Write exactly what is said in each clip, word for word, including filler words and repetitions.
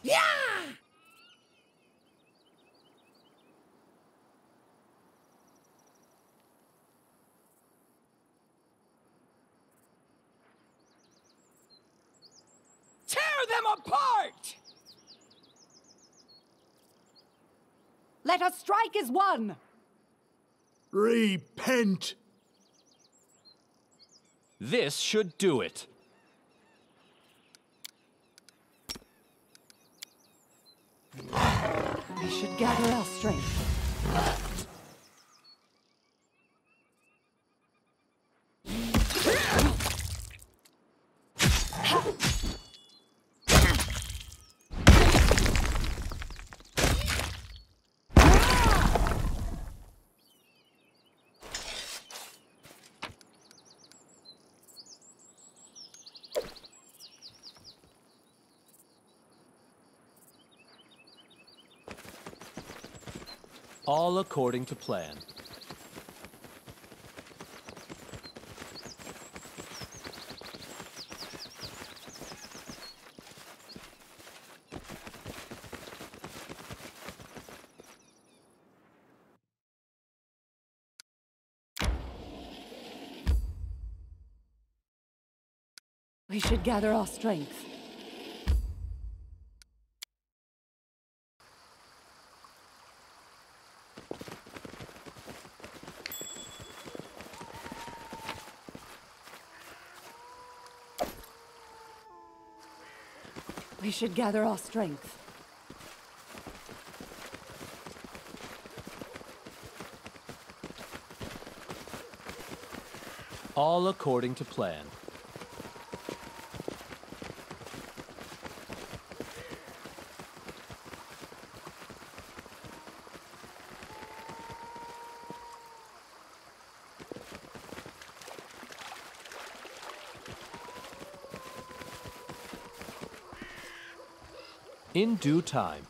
Yeah! Tear them apart! Let us strike as one! Repent! This should do it. We should gather our strength. All according to plan. We should gather our strength. We should gather our strength. All according to plan. In due time.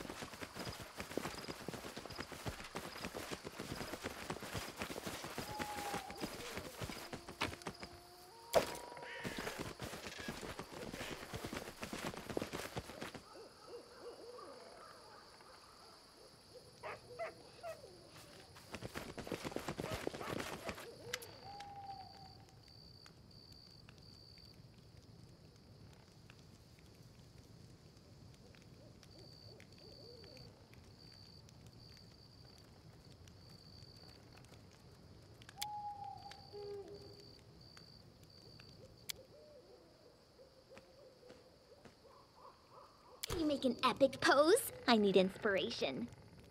Can you make an epic pose? I need inspiration.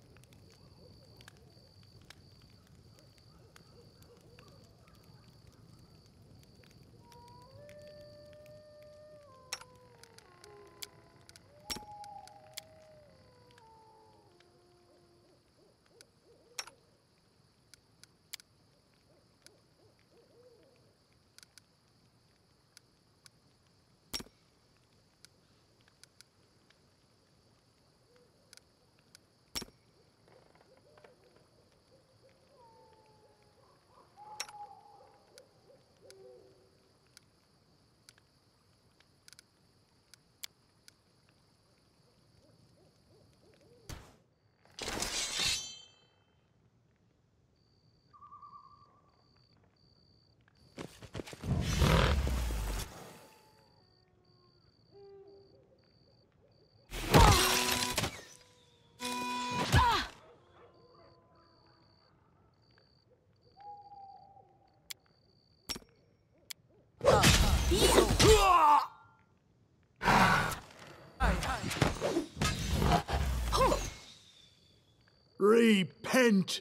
Repent!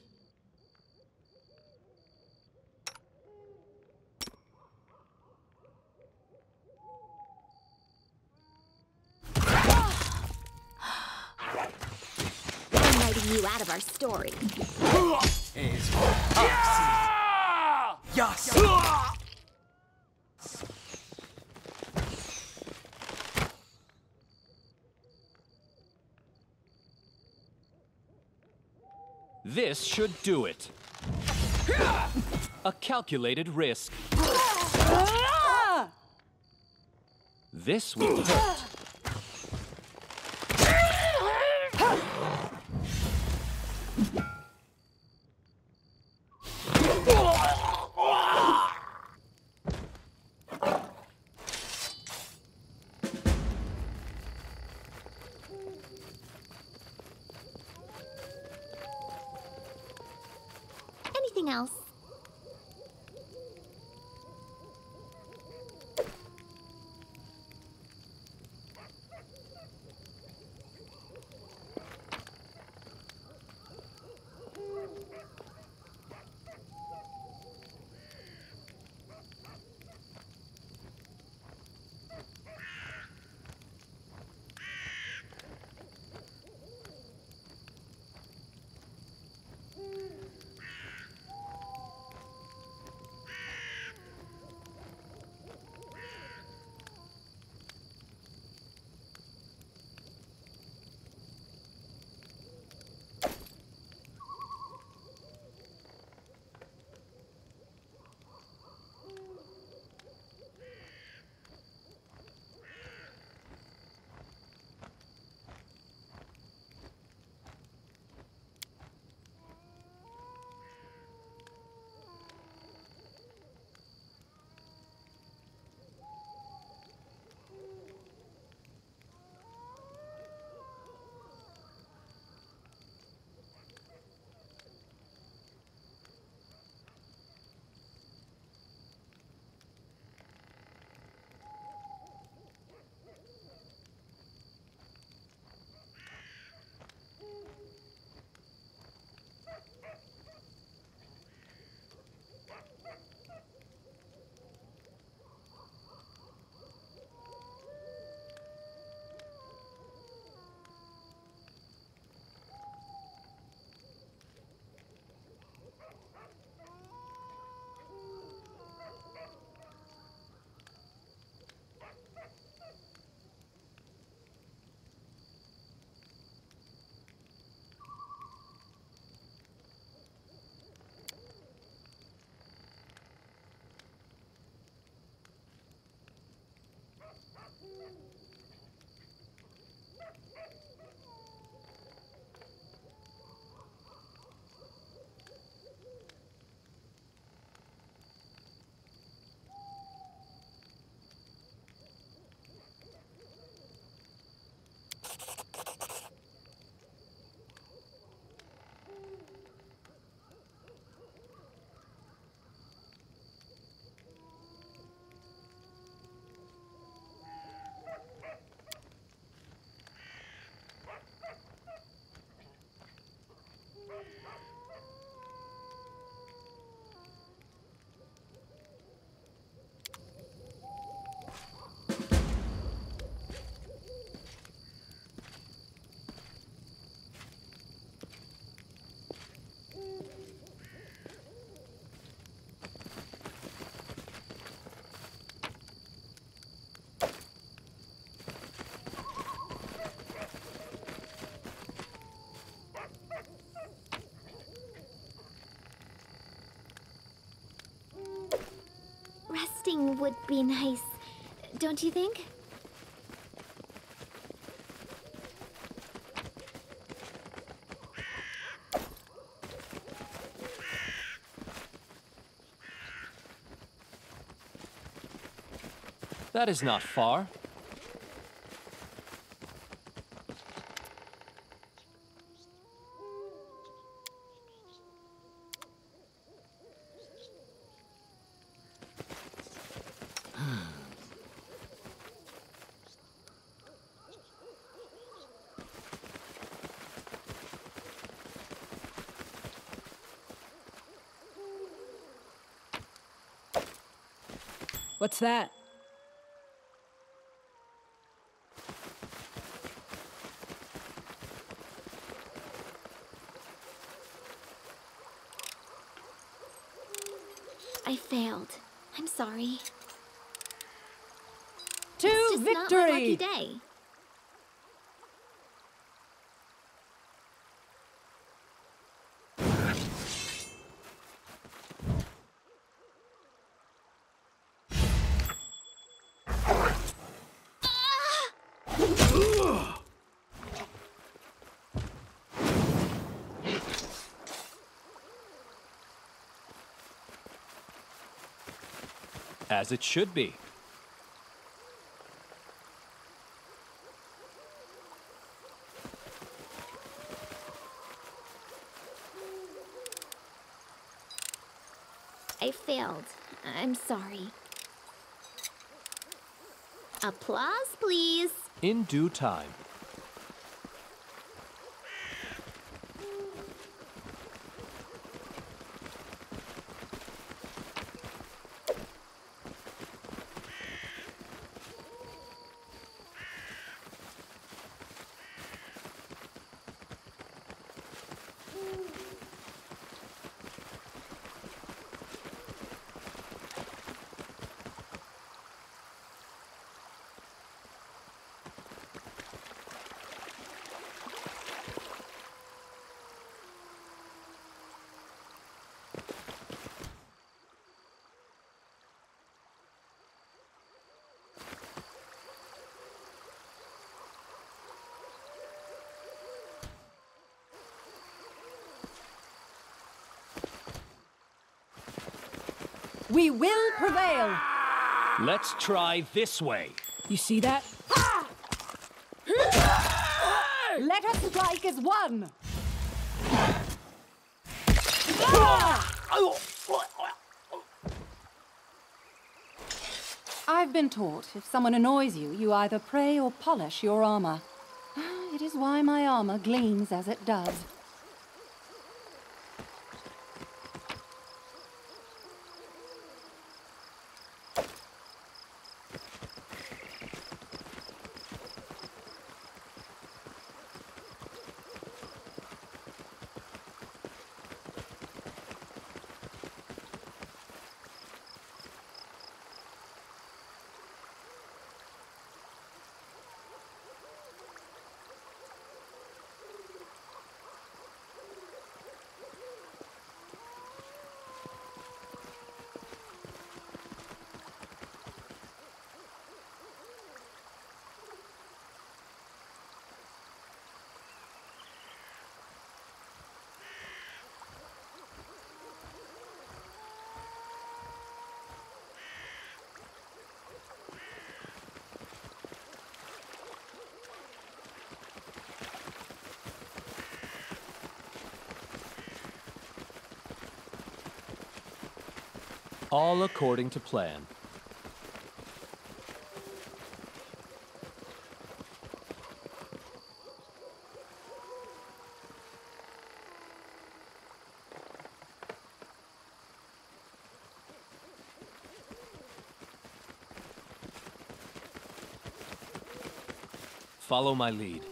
I'm writing you out of our story. Yes! This should do it. A calculated risk. This will hurt. anything else. Resting would be nice, don't you think? That is not far. What's that? I failed. I'm sorry. To It's just not my lucky victory! day. As it should be. I failed. I'm sorry. Applause, please. In due time. We will prevail! Let's try this way. You see that? Let us strike as one! I've been taught if someone annoys you, you either pray or polish your armor. It is why my armor gleams as it does. All according to plan. Follow my lead.